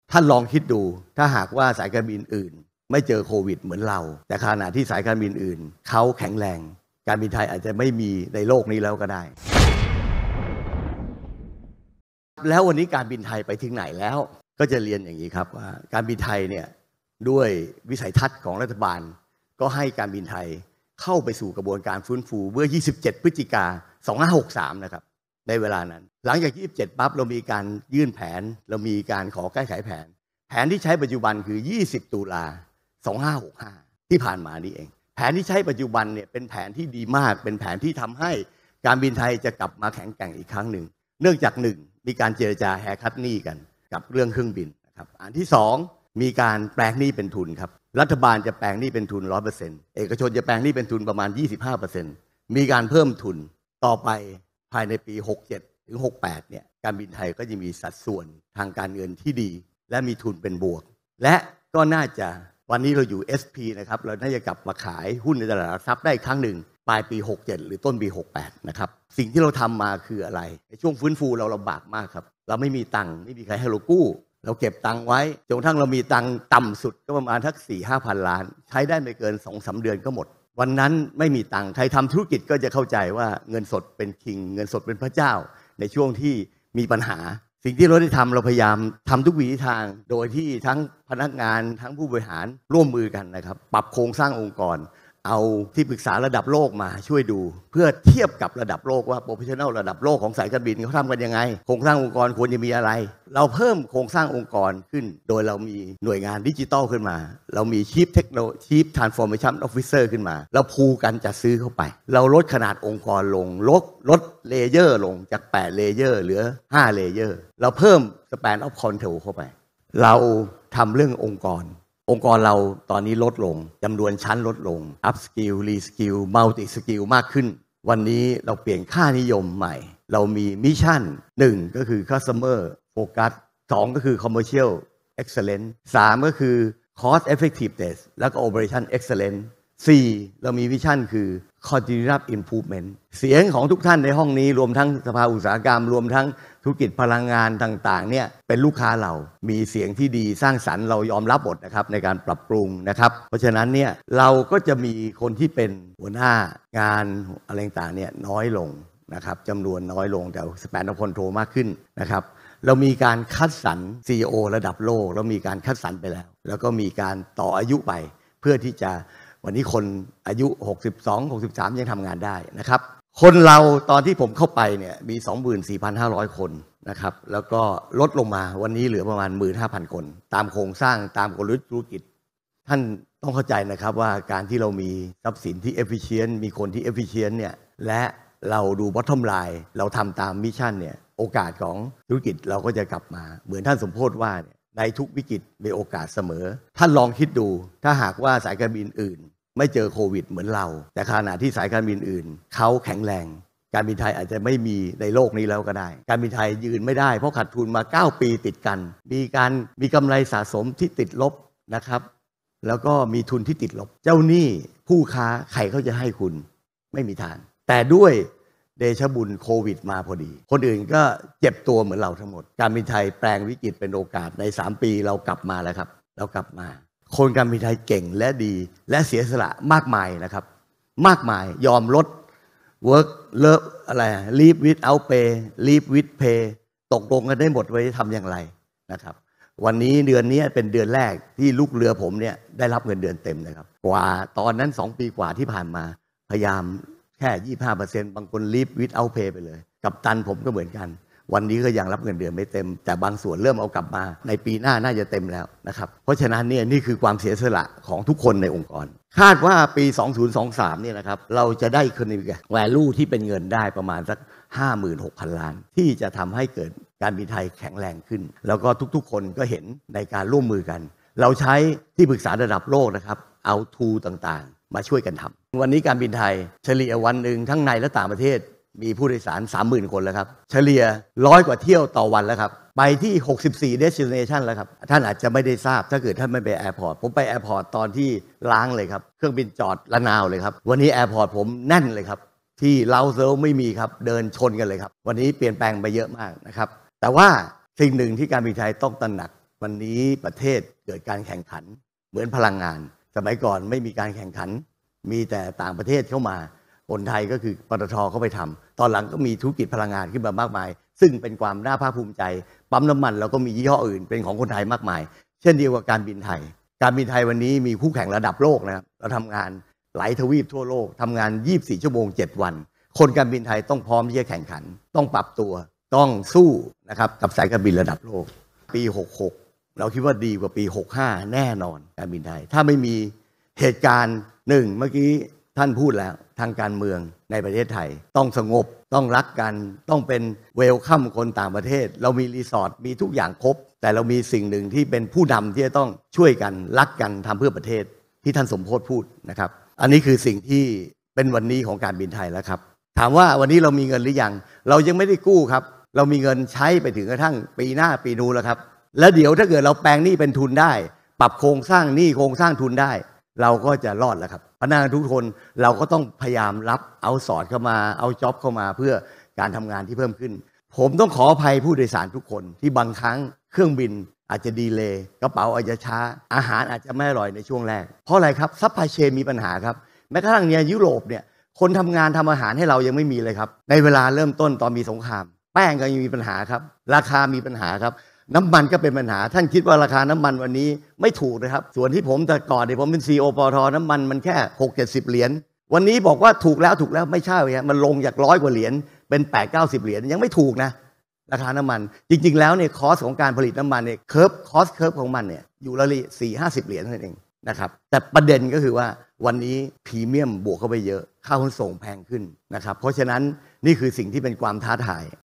ท่านลองคิดดูถ้าหากว่าสายการบินอื่นไม่เจอโควิดเหมือนเราแต่ขณะที่สายการบินอื่นเขาแข็งแรงการบินไทยอาจจะไม่มีในโลกนี้แล้วก็ได้แล้ววันนี้การบินไทยไปถึงไหนแล้วก็จะเรียนอย่างนี้ครับว่าการบินไทยเนี่ยด้วยวิสัยทัศน์ของรัฐบาลก็ให้การบินไทยเข้าไปสู่กระบวนการฟื้นฟูเมื่อ27 พฤศจิกายน 2563นะครับในเวลานั้นหลังจาก27ปั๊บเรามีการยื่นแผนเรามีการขอแก้ไขแผนที่ใช้ปัจจุบันคือ20 ตุลา 2565ที่ผ่านมานี่เองแผนที่ใช้ปัจจุบันเนี่ยเป็นแผนที่ดีมากเป็นแผนที่ทำให้การบินไทยจะกลับมาแข็งแกร่งอีกครั้งหนึ่งเนื่องจาก1มีการเจรจาแฮร์คัทหนี้กันกับเรื่องเครื่องบินนะครับอันที่2มีการแปลงหนี้เป็นทุนครับรัฐบาลจะแปลงหนี้เป็นทุน 100% เอกชนจะแปลงหนี้เป็นทุนประมาณ 25% มีการเพิ่มทุนต่อไปภายในปี 67 ถึง 68เนี่ยการบินไทยก็จะมีสัดส่วนทางการเงินที่ดีและมีทุนเป็นบวกและก็น่าจะวันนี้เราอยู่ SP นะครับเราน่าจะกลับมาขายหุ้นในตลาดหลักทรัพย์ได้ครั้งหนึ่งปลายปี 67 หรือต้นปี 68 นะครับสิ่งที่เราทำมาคืออะไรในช่วงฟื้นฟูเราลำบากมากครับเราไม่มีตังค์ไม่มีใครให้เรากู้เราเก็บตังค์ไว้จนกระทั่งเรามีตังค์ต่ำสุดก็ประมาณทัก 4-5 พันล้านใช้ได้ไม่เกิน 2-3 เดือนก็หมดวันนั้นไม่มีตังค์ใครทำธุรกิจก็จะเข้าใจว่าเงินสดเป็นคิงเงินสดเป็นพระเจ้าในช่วงที่มีปัญหาสิ่งที่เราได้ทำเราพยายามทำทุกวิถีทางโดยที่ทั้งพนักงานทั้งผู้บริหารร่วมมือกันนะครับปรับโครงสร้างองค์กรเอาที่ปรึกษาระดับโลกมาช่วยดูเพื่อเทียบกับระดับโลกว่าโปรเฟชชั่นแนลระดับโลกของสายการบินเขาทำกันยังไงโครงสร้างองค์กรควรจะมีอะไรเราเพิ่มโครงสร้างองค์กรขึ้นโดยเรามีหน่วยงานดิจิทัลขึ้นมาเรามี Chief Transformation Officer ขึ้นมาเราพูกันจัดซื้อเข้าไปเราลดขนาดองค์กรลงลดเลเยอร์ลงจาก8เลเยอร์เหลือ5เลเยอร์เราเพิ่ม Span of Control เข้าไปเราทำเรื่ององค์กรเราตอนนี้ลดลงจำนวนชั้นลดลง up skill re skill multi skill มากขึ้นวันนี้เราเปลี่ยนค่านิยมใหม่เรามีมิชชั่น1ก็คือ customer focus 2ก็คือ commercial excellence 3ก็คือ cost effectiveness แล้วก็ operation excellence 4เรามีวิชั่นคือ continuous improvement เสียงของทุกท่านในห้องนี้รวมทั้งสภาอุตสาหกรรมรวมทั้งธุรกิจพลังงานต่างๆเนี่ยเป็นลูกค้าเรามีเสียงที่ดีสร้างสรรค์เรายอมรับหมดนะครับในการปรับปรุงนะครับเพราะฉะนั้นเนี่ยเราก็จะมีคนที่เป็นหัวหน้างานอะไรต่างๆเนี่ยน้อยลงนะครับจำนวนน้อยลงแต่ span of control มากขึ้นนะครับเรามีการคัดสรร CEO ระดับโลกเรามีการคัดสรรไปแล้วก็มีการต่ออายุไปเพื่อที่จะวันนี้คนอายุ62 63ยังทำงานได้นะครับคนเราตอนที่ผมเข้าไปเนี่ยมี 24,500 คนนะครับแล้วก็ลดลงมาวันนี้เหลือประมาณ 15,000 คนตามโครงสร้างตามกลยุทธ์ธุรกิจท่านต้องเข้าใจนะครับว่าการที่เรามีทรัพย์สินที่ efficient มีคนที่ efficient เนี่ยและเราดู bottom line เราทำตามมิชชั่นเนี่ยโอกาสของธุรกิจเราก็จะกลับมาเหมือนท่านสมโพธิ์ว่าในทุกวิกฤตมีโอกาสเสมอท่านลองคิดดูถ้าหากว่าสายการบินอื่นไม่เจอโควิดเหมือนเราแต่ขณะที่สายการบินอื่นเขาแข็งแรงการบินไทยอาจจะไม่มีในโลกนี้แล้วก็ได้การบินไทยยืนไม่ได้เพราะขาดทุนมา9 ปีติดกันมีกำไรสะสมที่ติดลบนะครับแล้วก็มีทุนที่ติดลบเจ้าหนี้ผู้ค้าใครเขาจะให้คุณไม่มีทางแต่ด้วยเดชบุญโควิดมาพอดีคนอื่นก็เจ็บตัวเหมือนเราทั้งหมดการบินไทยแปลงวิกฤตเป็นโอกาสใน3 ปีเรากลับมาแล้วครับเรากลับมาคนการบินไทยเก่งและดีและเสียสละมากมายนะครับมากมายยอมลด work เลิกอะไร leave without pay leave with pay ตกลงกันได้หมดว่าจะทำอย่างไรนะครับวันนี้เดือนนี้เป็นเดือนแรกที่ลูกเรือผมเนี่ยได้รับเงินเดือนเต็มนะครับกว่าตอนนั้น2 ปีกว่าที่ผ่านมาพยายามแค่ 25% บางคน leave without pay ไปเลยกัปตันผมก็เหมือนกันวันนี้ก็ยังรับเงินเดือนไม่เต็มแต่บางส่วนเริ่มเอากลับมาในปีหน้าน่าจะเต็มแล้วนะครับเพราะฉะนั้นเนี่ยนี่คือความเสียสละของทุกคนในองค์กรคาดว่าปี 2023 เนี่ยนะครับเราจะได้ economic value ที่เป็นเงินได้ประมาณสัก 56,000 ล้านที่จะทำให้เกิดการบินไทยแข็งแรงขึ้นแล้วก็ทุกๆคนก็เห็นในการร่วมมือกันเราใช้ที่ปรึกษาระดับโลกนะครับเอา tool ต่างๆมาช่วยกันทำวันนี้การบินไทยเฉลี่ยวันหนึ่งทั้งในและต่างประเทศมีผู้โดยสาร 30,000 คนแล้วครับเฉลี่ย100 กว่าเที่ยวต่อวันแล้วครับไปที่64 destination แล้วครับท่านอาจจะไม่ได้ทราบถ้าเกิดท่านไม่ไปแอร์พอร์ตผมไปแอร์พอร์ตตอนที่ล้างเลยครับเครื่องบินจอดระนาวเลยครับวันนี้แอร์พอร์ตผมแน่นเลยครับที่เลาเซลไม่มีครับเดินชนกันเลยครับวันนี้เปลี่ยนแปลงไปเยอะมากนะครับแต่ว่าสิ่งหนึ่งที่การบินไทยต้องตระหนักวันนี้ประเทศเกิดการแข่งขันเหมือนพลังงาน สมัยก่อนไม่มีการแข่งขันมีแต่ต่างประเทศเข้ามาคนไทยก็คือปตท.เข้าไปทำตอนหลังก็มีธุรกิจพลังงานขึ้นมามากมายซึ่งเป็นความน่าภาคภูมิใจปั๊มน้ำมันเราก็มียี่ห้ออื่นเป็นของคนไทยมากมายเช่นเดียวกับการบินไทยวันนี้มีคู่แข่งระดับโลกนะครับเราทำงานหลายทวีปทั่วโลกทำงาน24ชั่วโมง7วันคนการบินไทยต้องพร้อมที่จะแข่งขันต้องปรับตัวต้องสู้นะครับกับสายการบินระดับโลกปี66เราคิดว่าดีกว่าปี65แน่นอนการบินไทยถ้าไม่มีเหตุการณ์หนึ่งเมื่อกี้ท่านพูดแล้วทางการเมืองในประเทศไทยต้องสงบต้องรักกันต้องเป็นเวลคัมคนต่างประเทศเรามีรีสอร์ทมีทุกอย่างครบแต่เรามีสิ่งหนึ่งที่เป็นผู้นำที่จะต้องช่วยกันรักกันทำเพื่อประเทศที่ท่านสมโพธิพูดนะครับอันนี้คือสิ่งที่เป็นวันนี้ของการบินไทยแล้วครับถามว่าวันนี้เรามีเงินหรือยังเรายังไม่ได้กู้ครับเรามีเงินใช้ไปถึงกระทั่งปีหน้าปีนู้นแล้วครับแล้วเดี๋ยวถ้าเกิดเราแปลงหนี้เป็นทุนได้ปรับโครงสร้างหนี้โครงสร้างทุนได้เราก็จะรอดแล้วครับพนักงานทุกคนเราก็ต้องพยายามรับเอาสอดเข้ามาเอาจ็อบเข้ามาเพื่อการทำงานที่เพิ่มขึ้นผมต้องขออภัยผู้โดยสารทุกคนที่บางครั้งเครื่องบินอาจจะดีเลย์กระเป๋าอาจจะช้าอาหารอาจจะไม่อร่อยในช่วงแรกเพราะอะไรครับซัพพลายเชนมีปัญหาครับแม้กระทั่งเนี่ยยุโรปเนี่ยคนทำงานทำอาหารให้เรายังไม่มีเลยครับในเวลาเริ่มต้นตอนมีสงครามแป้งก็ยังมีปัญหาครับราคามีปัญหาครับน้ำมันก็เป็นปัญหาท่านคิดว่าราคาน้ำมันวันนี้ไม่ถูกนะครับส่วนที่ผมแต่ก่อนเนี่ยผมเป็น CEO ปตท.น้ำมันแค่ 6-70 เหรียญวันนี้บอกว่าถูกแล้วไม่ใช่เลยมันลงจาก100 กว่าเหรียญเป็น8-90 เหรียญยังไม่ถูกนะราคาน้ำมันจริงๆแล้วเนี่ยคอสของการผลิตน้ำมันเนี่ยคอสเคิร์ฟของมันเนี่ยอยู่ละ40-50 เหรียญนั่นเองนะครับแต่ประเด็นก็คือว่าวันนี้พรีเมียมบวกเข้าไปเยอะค่าขนส่งแพงขึ้นนะครับเพราะฉะนั้นนี่คือสิ่งที่เป็นความท้าทาย